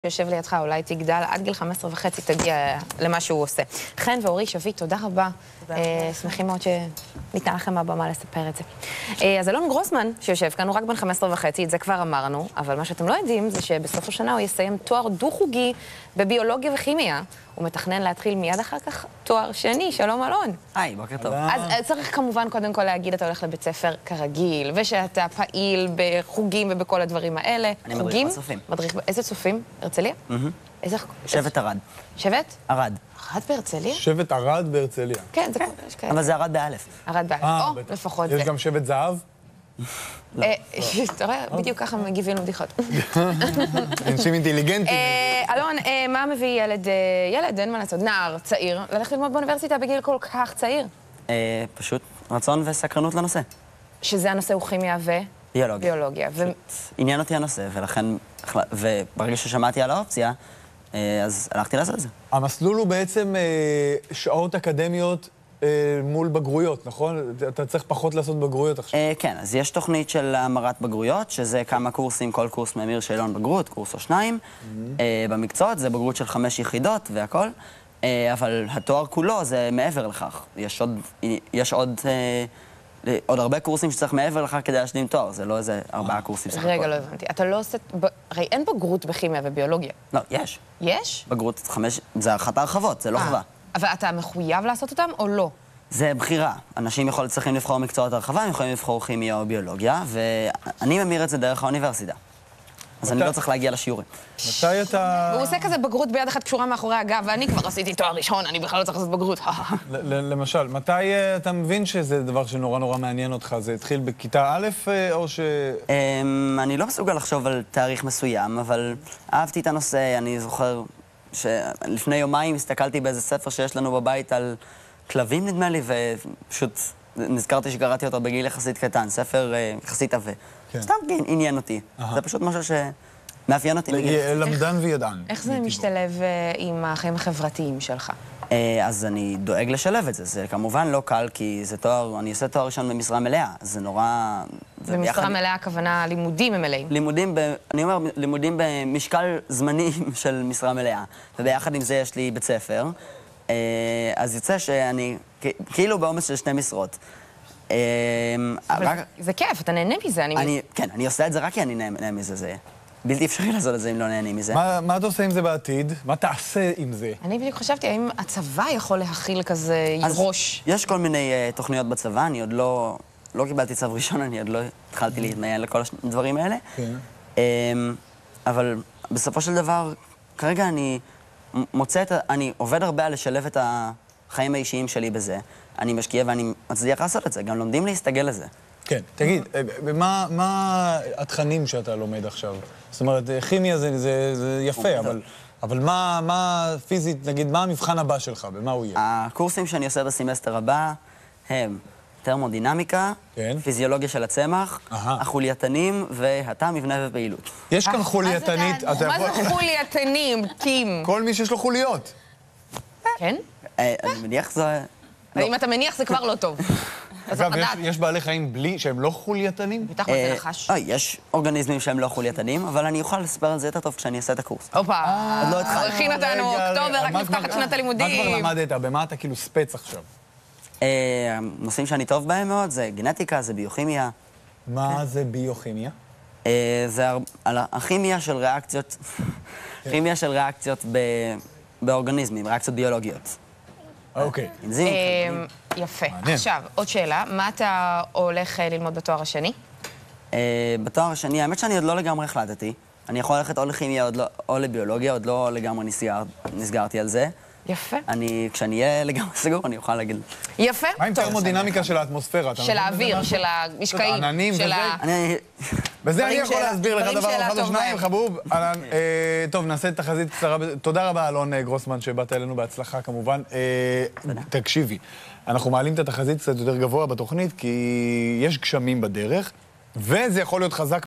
יושב לידך, אולי תגדל, עד גיל 15 וחצי תגיע למה שהוא עושה. חן ואורי שביט, תודה רבה. שמחים מאוד שניתן לכם הבמה לספר את זה. אז אלון גרוסמן, שיושב כאן, הוא רק בן 15 וחצי, את זה כבר אמרנו, אבל מה שאתם לא יודעים זה שבסוף השנה הוא יסיים תואר דו-חוגי בביולוגיה וכימיה. הוא מתכנן להתחיל מיד אחר כך תואר שני. שלום אלון. היי, בוקר טוב. אז צריך כמובן קודם כל להגיד, אתה הולך לבית ספר כרגיל, ושאתה פעיל בחוגים ובכל הדברים האלה. אני מדריך בצופים. איזה צופים? הרצליה? איזה... שבט ערד. שבט? ערד. ערד בהרצליה? שבט ערד בהרצליה. כן, זה כאלה. אבל זה ערד באלף. ערד באלף. או, לפחות זה. יש גם שבט זהב? אתה רואה, בדיוק ככה מגיבים לבדיחות. אנשים אינטליגנטים. אלון, מה מביא ילד, אין מה לעשות, נער, צעיר, ללכת ללמוד באוניברסיטה בגיל כל כך צעיר? פשוט רצון וסקרנות לנושא. שזה הנושא הוא כימיה ביולוגיה. עניין אותי הנושא, ולכן, וברגע ששמעתי על האופציה, אז הלכתי לעשות את זה. המסלול הוא בעצם שעות אקדמיות מול בגרויות, נכון? אתה צריך פחות לעשות בגרויות עכשיו. כן, אז יש תוכנית של המרת בגרויות, שזה כמה קורסים, כל קורס ממיר שאלון בגרות, קורס או שניים. במקצועות זה בגרות של 5 יחידות והכל, אבל התואר כולו זה מעבר לכך. יש עוד הרבה קורסים שצריך מעבר לכך כדי להשלים תואר, זה לא איזה 4 קורסים סך הכל. רגע, לא הבנתי. אתה לא עושה... הרי אין בגרות בכימיה וביולוגיה. לא, יש. יש? בגרות 5, זה אחת ההרחבות, זה לא חובה. אבל אתה מחויב לעשות אותם או לא? זה בחירה. אנשים צריכים לבחור מקצועות הרחבה, הם יכולים לבחור כימיה או ביולוגיה, ואני ממיר את זה דרך האוניברסיטה. אז אני לא צריך להגיע לשיעורים. מתי אתה... הוא עושה כזה בגרות ביד אחת קשורה מאחורי הגב, ואני כבר עשיתי תואר ראשון, אני בכלל לא צריך לעשות בגרות. למשל, מתי אתה מבין שזה דבר שנורא נורא מעניין אותך? זה התחיל בכיתה א' או ש... אני לא מסוגל לחשוב על תאריך מסוים, אבל אהבתי את הנושא. אני זוכר שלפני יומיים הסתכלתי באיזה ספר שיש לנו בבית על כלבים, נדמה לי, ופשוט נזכרתי שקראתי אותו בגיל יחסית קטן, ספר יחסית עבה. סתם עניין אותי. זה פשוט משהו שמאפיין אותי. למדן וידען. איך זה משתלב עם החיים החברתיים שלך? אז אני דואג לשלב את זה. זה כמובן לא קל, כי זה תואר, אני עושה תואר ראשון במשרה מלאה. זה נורא... במשרה מלאה הכוונה לימודים הם מלאים. אני אומר, לימודים במשקל זמני של משרה מלאה. וביחד עם זה יש לי בית ספר. אז יוצא שאני כאילו בעומס של 2 משרות. זה כיף, אתה נהנה מזה. כן, אני עושה את זה רק כי אני נהנה מזה. זה בלתי אפשרי לעשות את זה אם לא נהנה מזה. מה אתה עושה עם זה בעתיד? מה תעשה עם זה? אני בדיוק חשבתי, האם הצבא יכול להכיל כזה ראש? יש כל מיני תוכניות בצבא, אני עוד לא קיבלתי צו ראשון, אני עוד לא התחלתי להתמיין לכל הדברים האלה. אבל בסופו של דבר, כרגע אני עובד הרבה על לשלב את החיים האישיים שלי בזה. אני משקיע ואני מצליח לעשות את זה, גם לומדים להסתגל לזה. כן, תגיד, מה התכנים שאתה לומד עכשיו? זאת אומרת, כימיה זה יפה, אבל מה פיזית, נגיד, מה המבחן הבא שלך? במה הוא יהיה? הקורסים שאני עושה בסמסטר הבא הם תרמודינמיקה, פיזיולוגיה של הצמח, החולייתנים והתא, מבנה ופעילות. יש כאן חולייתנית... מה זה חולייתנים, טים? כל מי שיש לו חוליות. כן? אני מניח זה... אם אתה מניח זה כבר לא טוב. אגב, יש בעלי חיים שהם לא חולייתנים? בטח מה זה נחש. יש אורגניזמים שהם לא חולייתנים, אבל אני אוכל לספר על זה יותר טוב כשאני אעשה את הקורס. הופה, עוד לא התחלתי. הכין אותנו, אוקטובר, רק נפתח את שנת הלימודים. מה כבר למדת? במה אתה כאילו ספץ עכשיו? נושאים שאני טוב בהם מאוד זה גנטיקה, זה ביוכימיה. מה זה ביוכימיה? זה הכימיה של ריאקציות, כימיה של ריאקציות באורגניזמים, ריאקציות ביולוגיות. אוקיי. יפה. עכשיו, עוד שאלה, מה אתה הולך ללמוד בתואר השני? בתואר השני, האמת שאני עוד לא לגמרי החלטתי. אני יכול ללכת או לכימיה או לביולוגיה, עוד לא לגמרי נסגרתי על זה. יפה. כשאני אהיה לגמרי סגור, אני אוכל להגיד... יפה. מה עם תרמודינמיקה של האטמוספירה? של האוויר, של המשקעים. העננים וזה? בזה אני יכול להסביר לך דבר אחד או שניים, חבוב. טוב, נעשה תחזית קצרה. תודה רבה, אלון גרוסמן, שבאת אלינו בהצלחה, כמובן. תקשיבי, אנחנו מעלים את התחזית קצת יותר גבוה בתוכנית, כי יש גשמים בדרך, וזה יכול להיות חזק